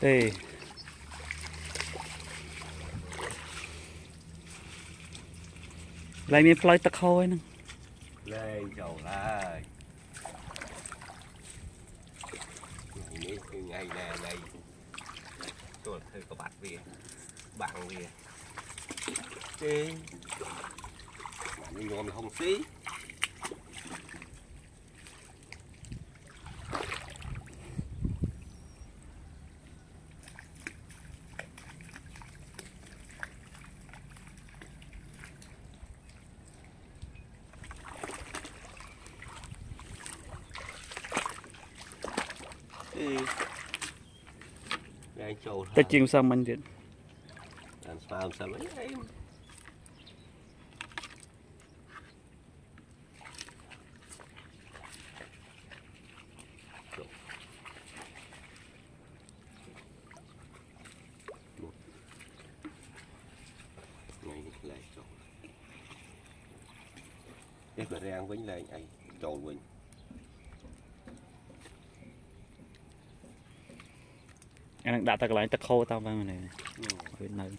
Ê. Lại miếng phơi tắc khôi nè. Lên chầu lại. Ngày nè ngày. Tôi hơi có bát về. Bạn về. Ê. Nhưng ngon là không xí. Ta chim sao mình điện. Làm sao mấy em. Cái bờ rang với lại anh trộn mình. Anh đã tắc lại tắc khô tao vào này. Bên này.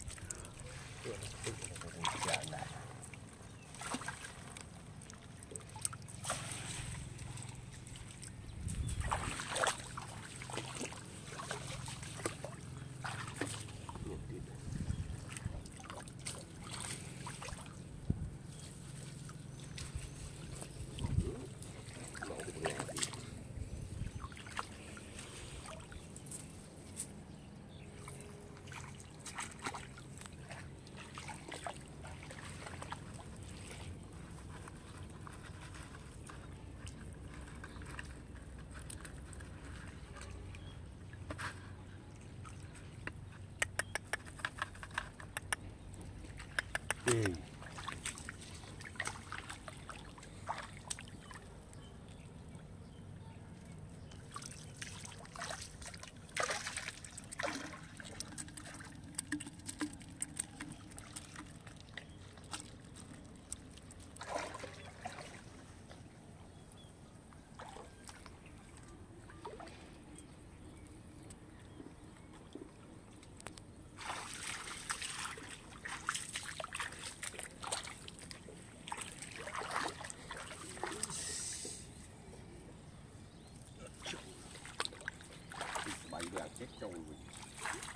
Chết trâu rồi.